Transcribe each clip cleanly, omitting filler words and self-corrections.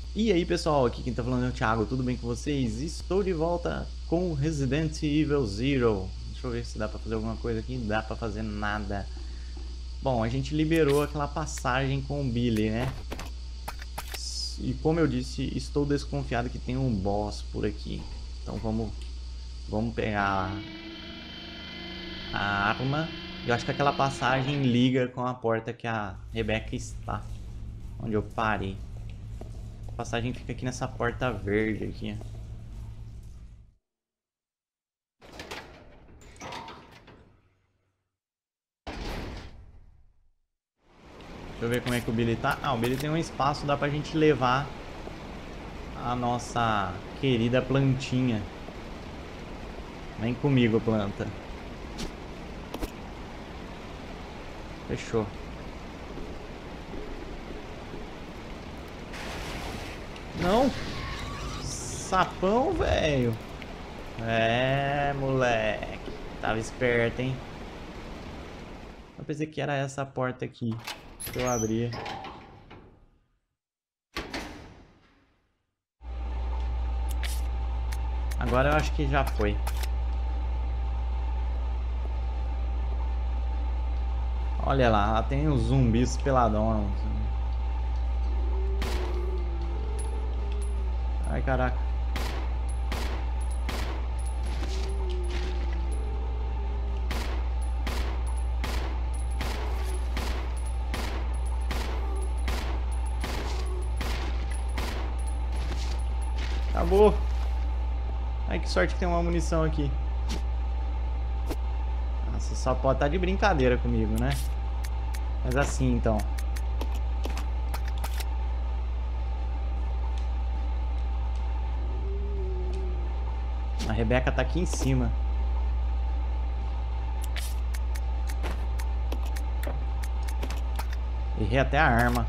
E aí pessoal, aqui quem tá falando é o Thiago, tudo bem com vocês? Estou de volta com Resident Evil Zero. Deixa eu ver se dá pra fazer alguma coisa aqui, não dá pra fazer nada. Bom, a gente liberou aquela passagem com o Billy, né? E como eu disse, estou desconfiado que tem um boss por aqui. Então vamos pegar a arma. Eu acho que aquela passagem liga com a porta que a Rebecca está. Onde eu parei. A passagem fica aqui nessa porta verde aqui. Deixa eu ver como é que o Billy tá. Ah, o Billy tem um espaço, dá pra gente levar a nossa querida plantinha. Vem comigo, planta. Fechou. Não! Sapão, velho! É, moleque. Tava esperto, hein? Eu pensei que era essa porta aqui que eu abria. Agora eu acho que já foi. Olha lá tem os zumbis peladões. Ai, caraca. Acabou. Ai, que sorte que tem uma munição aqui. Nossa, só pode estar de brincadeira comigo, né? Mas assim, então. A Rebecca tá aqui em cima. Errei até a arma.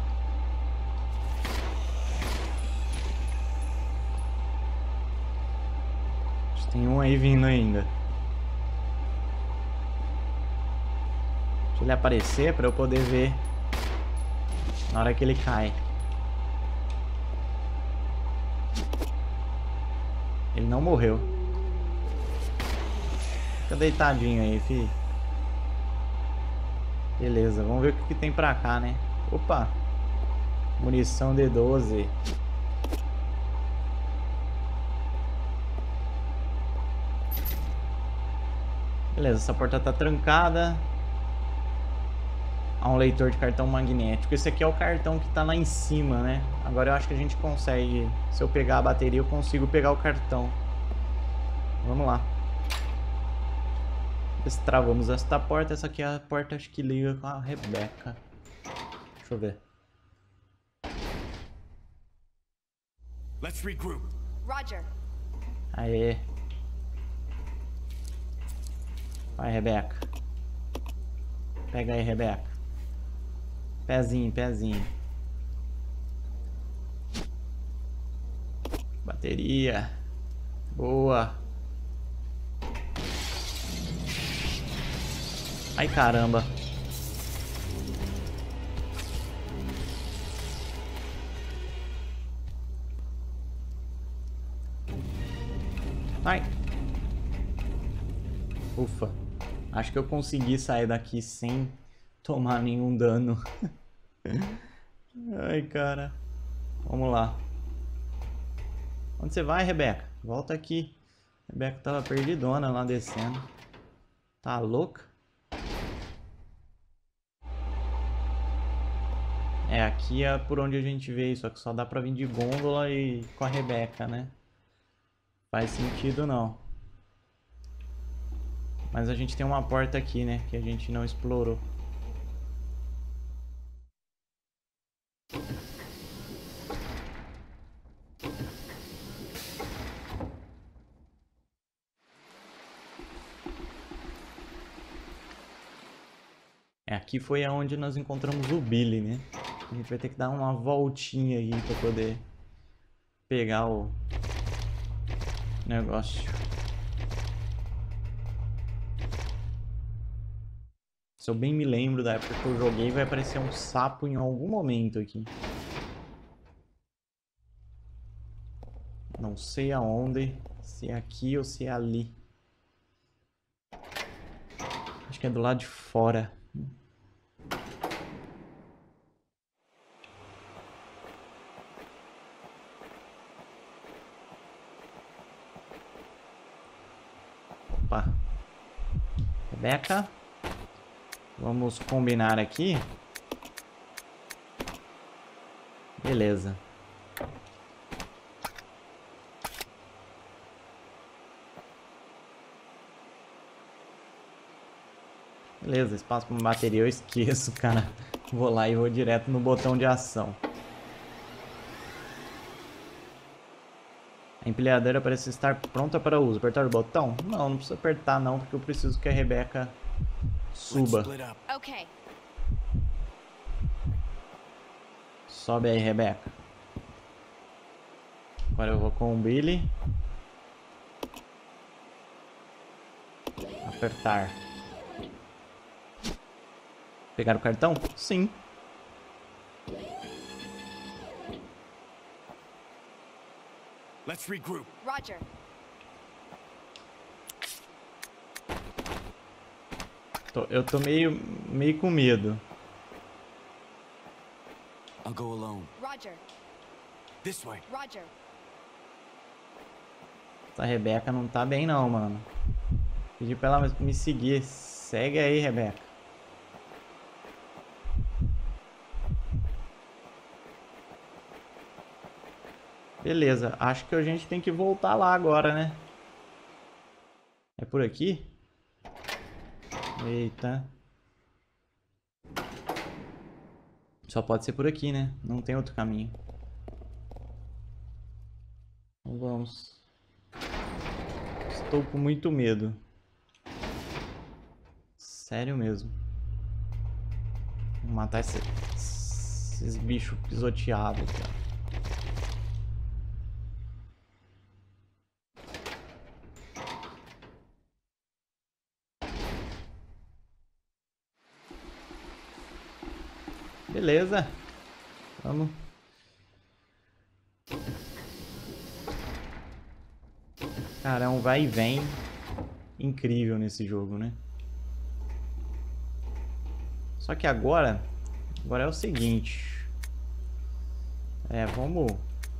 Tem um aí vindo ainda. Deixa ele aparecer pra eu poder ver na hora que ele cai. Ele não morreu. Fica deitadinho aí, fi. Beleza, vamos ver o que tem pra cá, né? Opa! Munição de 12. Beleza, essa porta tá trancada. Há um leitor de cartão magnético. Esse aqui é o cartão que tá lá em cima, né? Agora eu acho que a gente consegue. Se eu pegar a bateria, eu consigo pegar o cartão. Vamos lá. Destravamos esta porta. Essa aqui é a porta, acho que liga com a Rebecca. Deixa eu ver. Let's regroup. Roger. Aê. Vai, Rebecca. Pega aí, Rebecca. Pezinho, pezinho. Bateria. Boa. Ai, caramba. Ai. Ufa. Acho que eu consegui sair daqui sem tomar nenhum dano. Ai, cara. Vamos lá. Onde você vai, Rebecca? Volta aqui. Rebecca tava perdidona lá descendo. Tá louca? É, aqui é por onde a gente veio, só que só dá pra vir de gôndola e com a Rebecca, né? Faz sentido não. Mas a gente tem uma porta aqui, né? Que a gente não explorou. É, aqui foi aonde nós encontramos o Billy, né? A gente vai ter que dar uma voltinha aí pra poder pegar o negócio. Se eu bem me lembro da época que eu joguei, vai aparecer um sapo em algum momento aqui. Não sei aonde. Se é aqui ou se é ali. Acho que é do lado de fora. Opa. Rebeca. Vamos combinar aqui. Beleza. Beleza, espaço para bateria eu esqueço, cara. Vou lá e vou direto no botão de ação. A empilhadeira parece estar pronta para uso. Apertar o botão? Não, não precisa apertar não, porque eu preciso que a Rebeca suba. Okay. Sobe aí, Rebeca. Agora eu vou com o Billy. Apertar. Pegar o cartão? Sim. Let's regroup. Roger. Eu tô meio com medo. I'll go alone. Roger. This way. Roger. Essa Rebeca não tá bem não, mano. Pedi pra ela me seguir. Segue aí, Rebeca. Beleza, acho que a gente tem que voltar lá agora, né? É por aqui? Eita. Só pode ser por aqui, né? Não tem outro caminho. Então vamos. Estou com muito medo. Sério mesmo. Vou matar esses bichos pisoteados, cara. Beleza. Vamos. Cara, é um vai e vem incrível nesse jogo, né? Só que agora é o seguinte. Vamos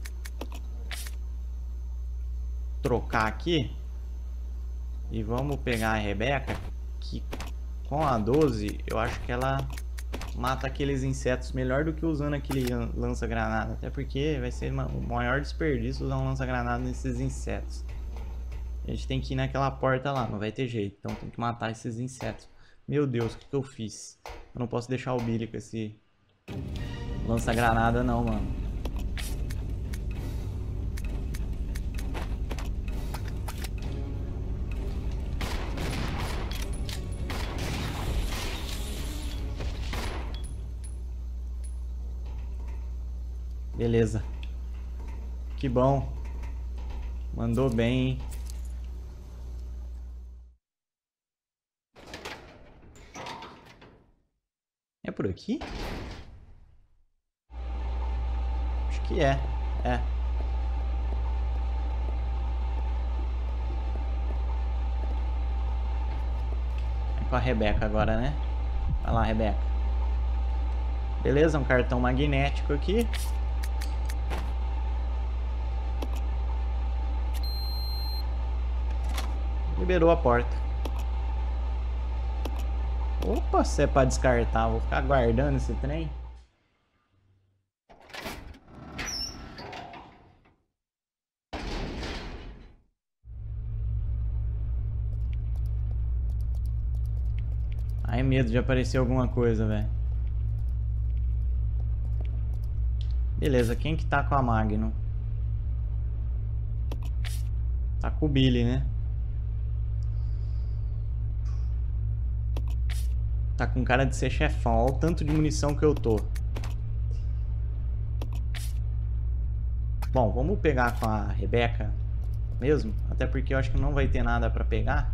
trocar aqui. E vamos pegar a Rebeca, que com a 12 eu acho que ela mata aqueles insetos melhor do que usando aquele lança-granada. Até porque vai ser o maior desperdício usar um lança-granada nesses insetos. A gente tem que ir naquela porta lá, não vai ter jeito. Então tem que matar esses insetos. Meu Deus, o que eu fiz? Eu não posso deixar o Billy com esse lança-granada não, mano. Beleza. Que bom. Mandou bem, hein? É por aqui? Acho que é. É. É com a Rebeca agora, né? Vai lá, Rebeca. Beleza, um cartão magnético aqui. Liberou a porta. Opa, se é pra descartar, vou ficar guardando esse trem. Ai, medo de aparecer alguma coisa, velho. Beleza, quem que tá com a Magnum? Tá com o Billy, né? Tá com cara de ser chefão. Olha o tanto de munição que eu tô. Bom, vamos pegar com a Rebeca mesmo. Até porque eu acho que não vai ter nada pra pegar.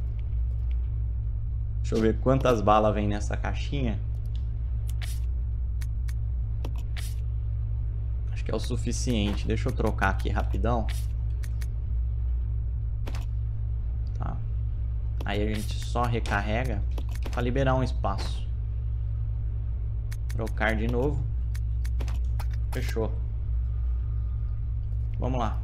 Deixa eu ver quantas balas vem nessa caixinha. Acho que é o suficiente. Deixa eu trocar aqui rapidão. Tá. Aí a gente só recarrega para liberar um espaço. Trocar de novo. Fechou. Vamos lá.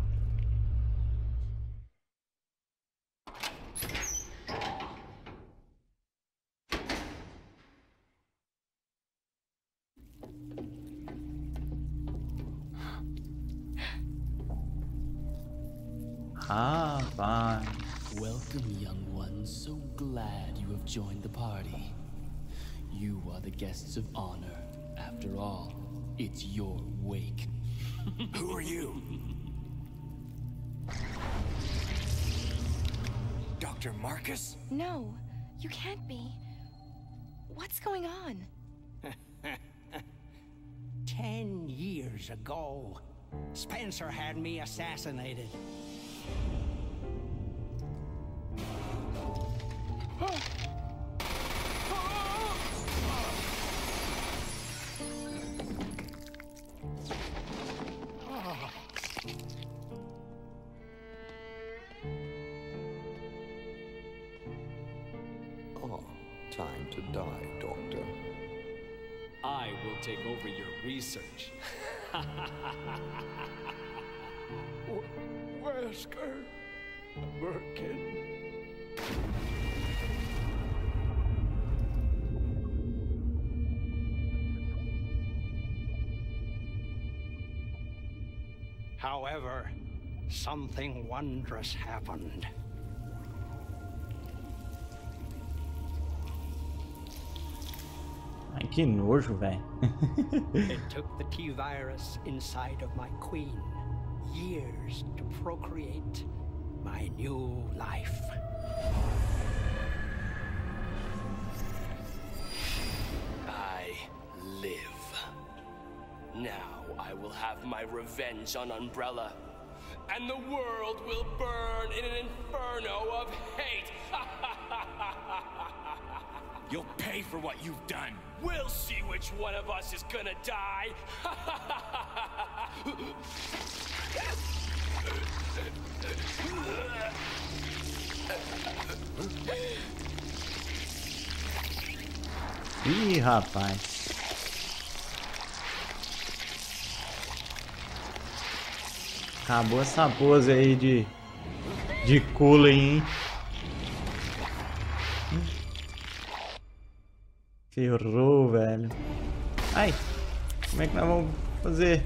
Ah, vai. Welcome, young ones. So glad you have joined the party. You are the guests of honor. After all, it's your wake. Who are you? Dr. Marcus? No, you can't be. What's going on? 10 years ago, Spencer had me assassinated. Oh, time to die, Doctor. I will take over your research. Wesker, Birkin. However, something wondrous happened. Ai, que nojo, velho. It took the T-virus inside of my queen years to procreate my new life. I live. Now I will have my revenge on Umbrella. And the world will burn in an inferno of hate. You'll pay for what you've done. We'll see which one of us is gonna die. Ih, rapaz. Acabou essa pose aí de cooling, hein? Ferrou, velho. Ai, como é que nós vamos fazer?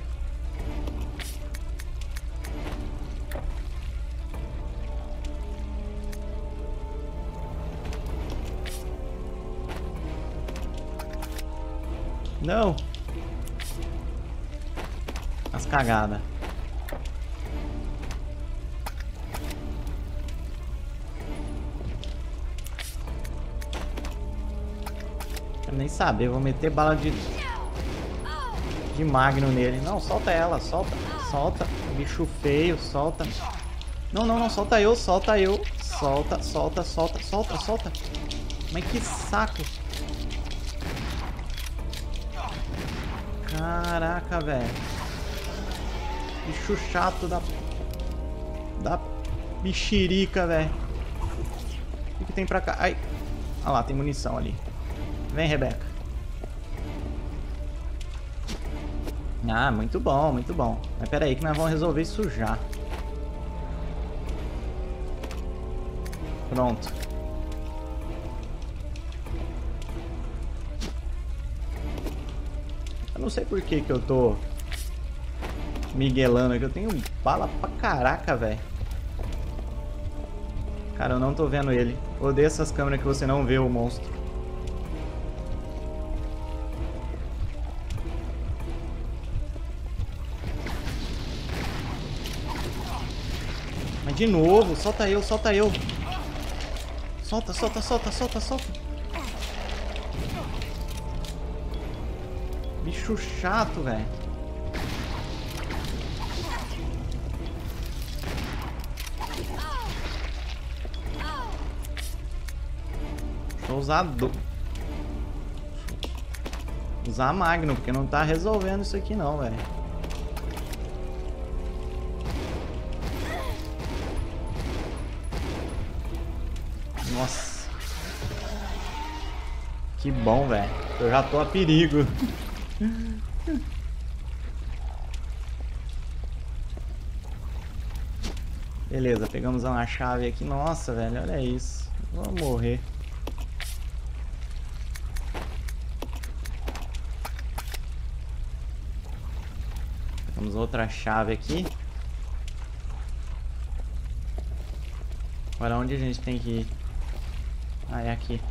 Não. As cagadas. Quero nem saber, vou meter bala de magno nele. Não, solta ela, solta, solta. Bicho feio, solta. Não, não, não, solta eu, solta eu. Solta, solta, solta, solta, solta. Mas que saco. Caraca, velho. Bicho chato da mexerica, velho. O que tem pra cá? Ai. Olha lá, tem munição ali. Vem, Rebeca. Ah, muito bom, muito bom. Mas pera aí que nós vamos resolver isso já. Pronto. Eu não sei por que eu tô miguelando aqui. Eu tenho bala pra caraca, velho. Cara, eu não tô vendo ele. Odeio essas câmeras que você não vê o monstro. Mas de novo, solta eu, solta eu. Solta, solta, solta, solta, solta. Bicho chato, velho. Vou usar Magno, porque não tá resolvendo isso aqui não, velho. Nossa. Que bom, velho. Eu já tô a perigo. Beleza, pegamos uma chave aqui. Nossa, velho, olha isso. Vamos morrer. Pegamos outra chave aqui. Agora onde a gente tem que ir? Ah, é aqui.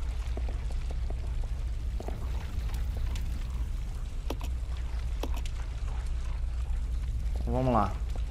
Então, vamos lá.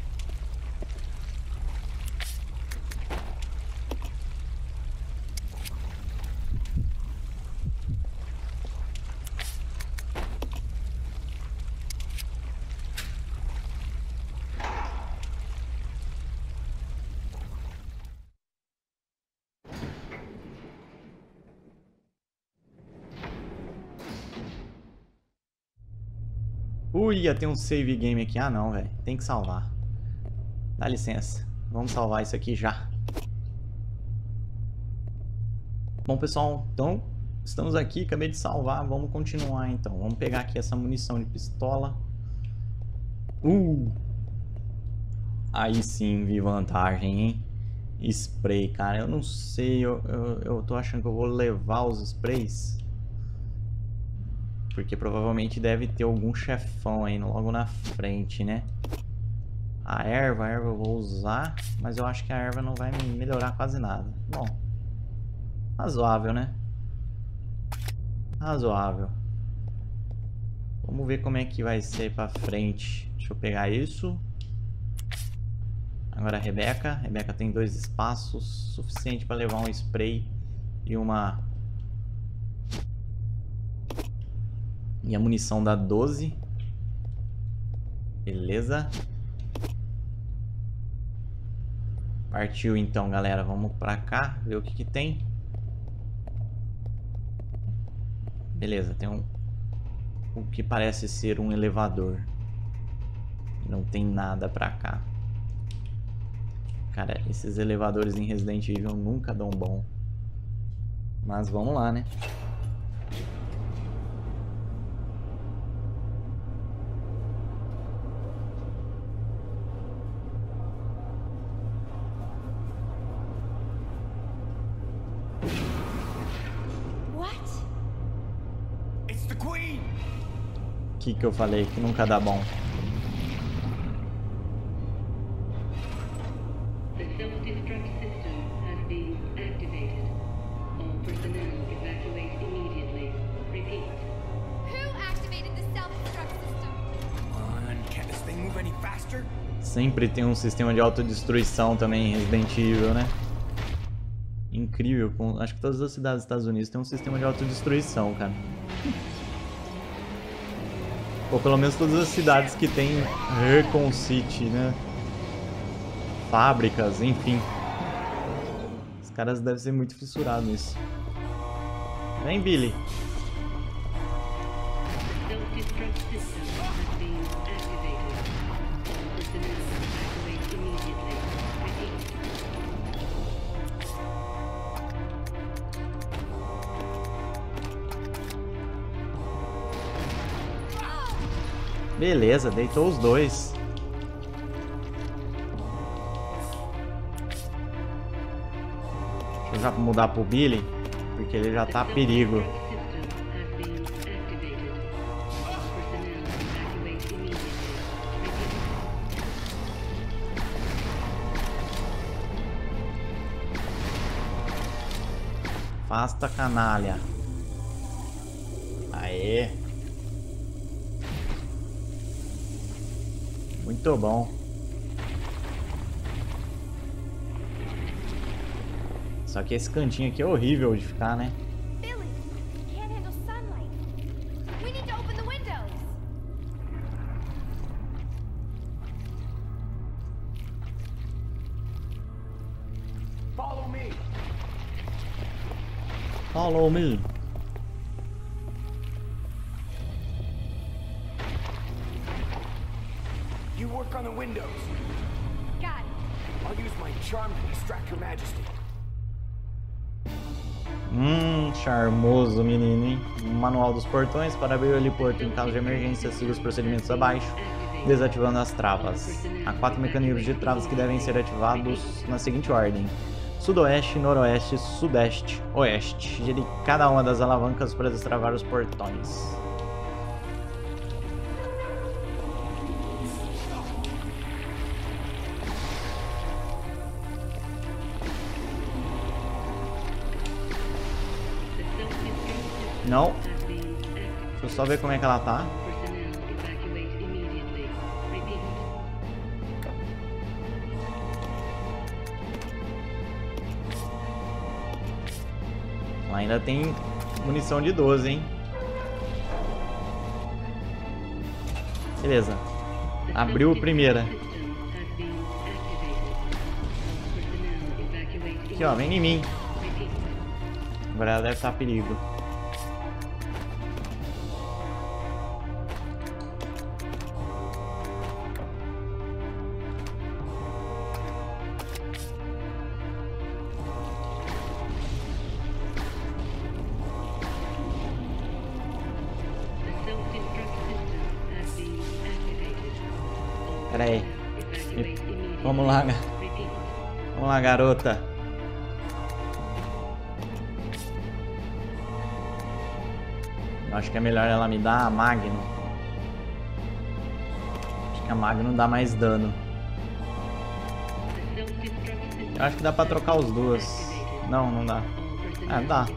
Ui, ia ter um save game aqui. Ah, não, velho. Tem que salvar. Dá licença. Vamos salvar isso aqui já. Bom, pessoal. Então, estamos aqui. Acabei de salvar. Vamos continuar, então. Vamos pegar aqui essa munição de pistola. Aí sim, vi vantagem, hein? Spray, cara. Eu não sei. Eu tô achando que eu vou levar os sprays. Porque provavelmente deve ter algum chefão aí logo na frente, né? A erva eu vou usar, mas eu acho que a erva não vai me melhorar quase nada. Bom, razoável, né? Razoável. Vamos ver como é que vai ser pra frente. Deixa eu pegar isso. Agora a Rebeca. A Rebeca tem 2 espaços, suficiente para levar um spray e uma... E a munição dá 12. Beleza. Partiu então, galera. Vamos pra cá, ver o que que tem. Beleza, tem o que parece ser um elevador. Não tem nada pra cá. Cara, esses elevadores em Resident Evil nunca dão bom. Mas vamos lá, né? Que eu falei que nunca dá bom. The self-destruct system has been activated. All personnel evacuate immediately. Repeat. Who activated the self-destruct system? Come on, can't this thing move any faster? Sempre tem um sistema de autodestruição também em Resident Evil, né? Incrível. Acho que todas as cidades dos Estados Unidos tem um sistema de autodestruição, cara. Ou pelo menos todas as cidades que tem Recon City, né? Fábricas, enfim. Os caras devem ser muito fissurados nisso. Vem, Billy. Self-destruct system has been activated. All personnel evacuate immediately. Repeat. Beleza, deitou os dois. Deixa eu já mudar pro Billy, porque ele já tá a perigo. Afasta, canalha. Aê. Muito bom. Só que esse cantinho aqui é horrível de ficar, né? Billy, can't handle sunlight. We need to open the windows. Follow me. Follow me. You work on the windows. Got it. I'll use my charm to distract Her Majesty. Charmoso menino, hein? Manual dos portões. Para abrir o heliporto em caso de emergência, siga os procedimentos abaixo, desativando as travas. Há 4 mecanismos de travas que devem ser ativados na seguinte ordem: sudoeste, noroeste, sudeste, oeste. Gire cada uma das alavancas para destravar os portões. Não. Deixa eu só ver como é que ela tá. Ela ainda tem munição de 12, hein? Beleza. Abriu a primeira. Aqui, ó. Vem em mim. Agora ela deve estar a perigo. Pera aí. Vamos lá, vamos lá, garota. Eu acho que é melhor ela me dar a Magnum. Acho que a Magnum dá mais dano. Eu acho que dá pra trocar os duas. Não, não dá. Ah, dá.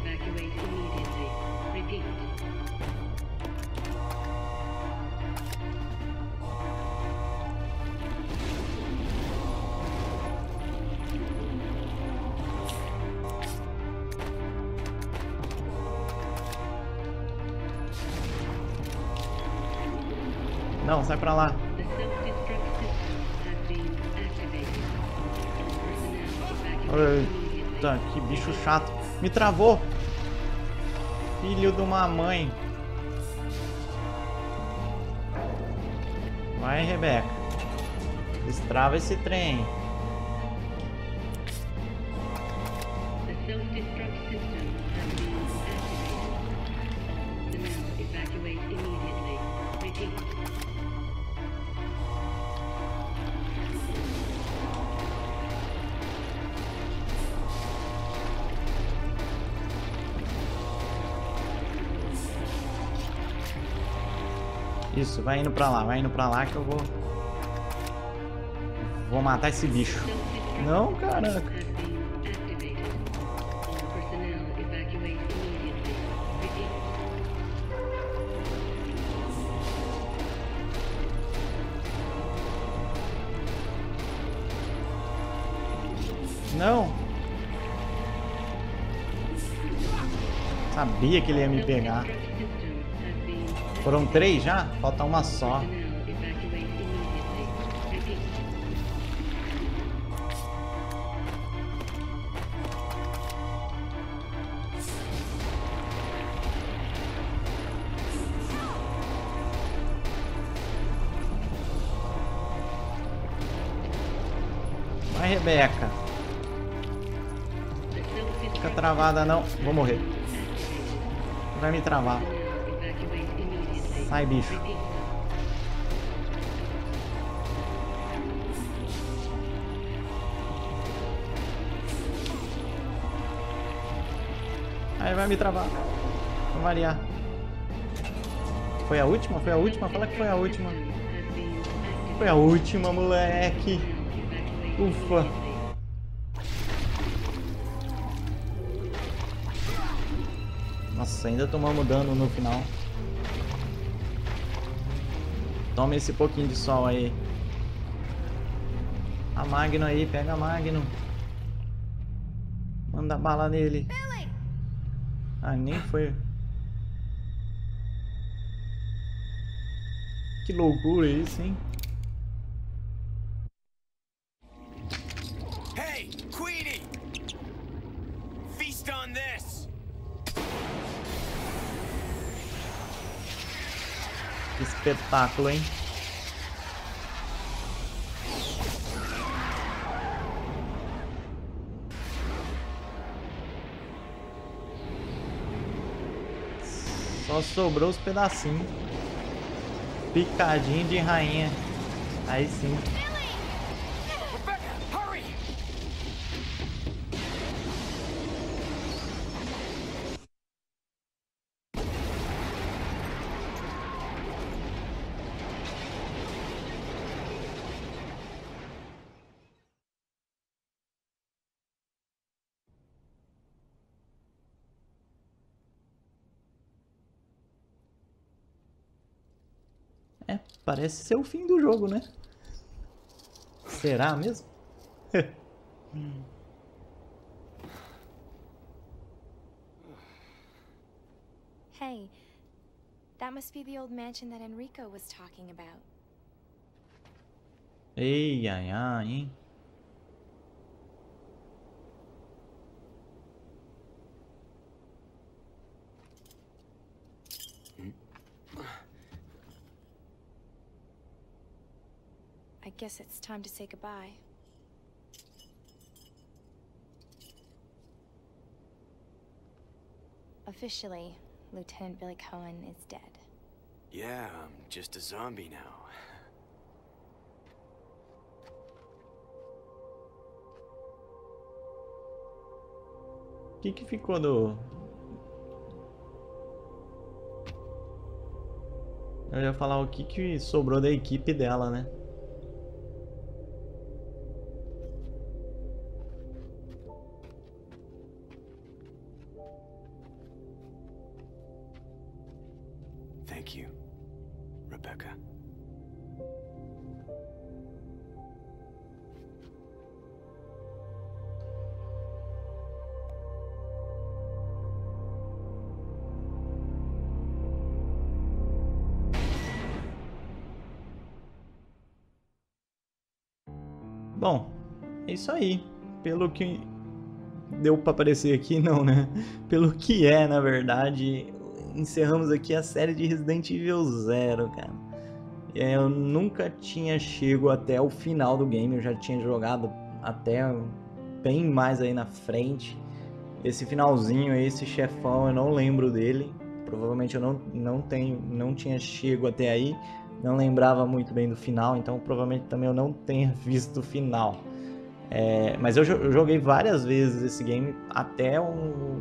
Não, sai pra lá. Eita, que bicho chato. Me travou. Filho de uma mãe. Vai, Rebeca. Destrava esse trem. Isso, vai indo pra lá que eu vou matar esse bicho. Não, caraca. Não. Sabia que ele ia me pegar. Foram 3 já? Falta uma só. Vai, Rebeca. Fica travada não. Vou morrer. Vai me travar. Sai, bicho. Aí vai me travar. Vou variar. Foi a última? Foi a última? Fala que foi a última. Foi a última, moleque. Ufa. Nossa, ainda tomamos dano no final. Toma esse pouquinho de sol aí. A Magnum aí, pega a Magnum. Manda bala nele. Ah, nem foi. Que loucura isso, hein? Hey, Queenie! Feast on this! Que espetáculo, hein? Só sobrou os pedacinhos. Picadinho de rainha. Aí sim. Rebecca, hurry! É, parece ser o fim do jogo, né? Será mesmo? Hey, that must be the old mansion that Enrico was talking about. Ei, ai, ai, hein? I guess it's time to say goodbye. Officially, Lieutenant Billy Cohen is dead. Yeah, I'm just a zombie now. O que ficou do... Eu ia falar o que sobrou da equipe dela, né? Thank you, Rebecca. Bom, é isso aí. Pelo que deu pra aparecer aqui, não, né? Pelo que é, na verdade, encerramos aqui a série de Resident Evil 0, cara. Eu nunca tinha chego até o final do game, eu já tinha jogado até bem mais aí na frente. Esse finalzinho, esse chefão, eu não lembro dele. Provavelmente eu não tinha chego até aí. Não lembrava muito bem do final, então provavelmente também eu não tenha visto o final. Mas eu joguei várias vezes esse game até o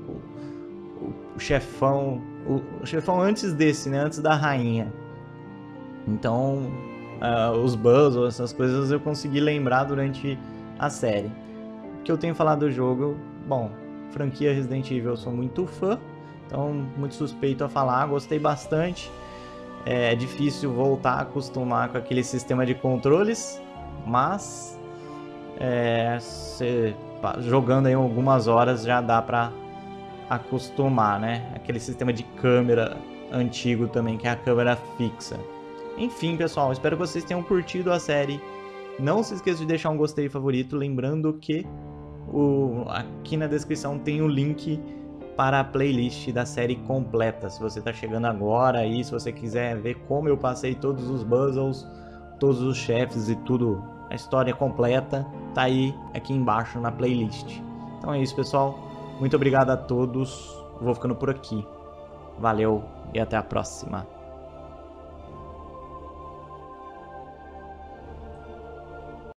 chefão. O chefão antes desse, né? Antes da rainha. Então, os puzzles, essas coisas eu consegui lembrar durante a série. O que eu tenho falado do jogo, bom, franquia Resident Evil eu sou muito fã, então muito suspeito a falar, gostei bastante. É difícil voltar a acostumar com aquele sistema de controles, mas jogando aí algumas horas já dá pra acostumar, né? Aquele sistema de câmera antigo também, que é a câmera fixa. Enfim, pessoal, espero que vocês tenham curtido a série. Não se esqueça de deixar um gostei favorito, lembrando que aqui na descrição tem o link para a playlist da série completa. Se você está chegando agora aí, se você quiser ver como eu passei todos os puzzles, todos os chefes e tudo, a história completa, tá aí aqui embaixo na playlist. Então é isso, pessoal. Muito obrigado a todos. Vou ficando por aqui. Valeu e até a próxima.